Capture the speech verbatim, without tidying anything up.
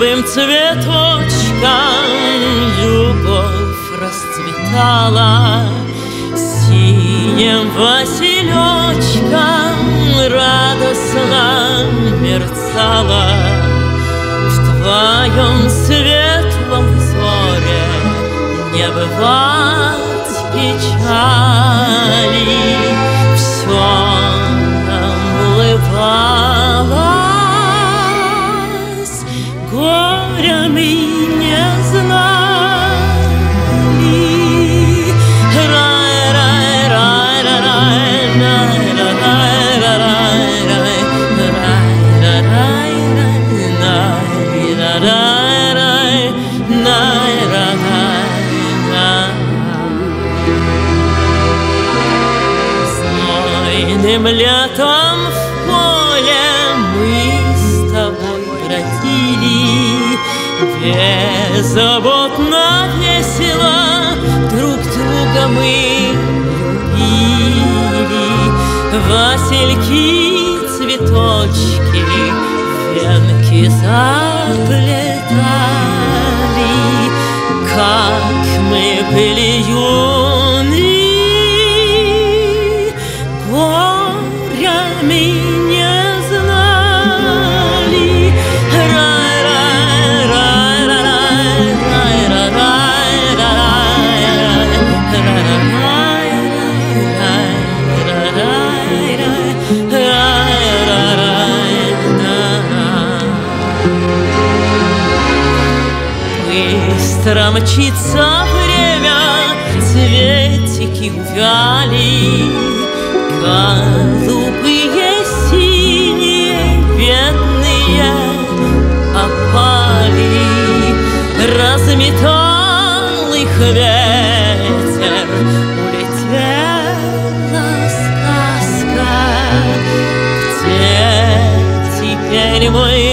голубым цветочком любовь расцветала, синим василечком радостно мерцала. В твоем светлом взоре не бывать печали, все намлывалось, горя мы не знали. Рай, рай, рай, рай, рай, рай, рай, рай, знойным летом в поле мы с тобой бродили, беззаботно, весело друг друга мы любили. Васильки, цветочки, венки заплетали, как мы были юны, горя мы не знали. Рай, рай, рай, рай, рай, рай, быстро мчится время, цветики увяли, голубые, синие, бедные опали. Разметал их ветер, улетела сказка. Где теперь мой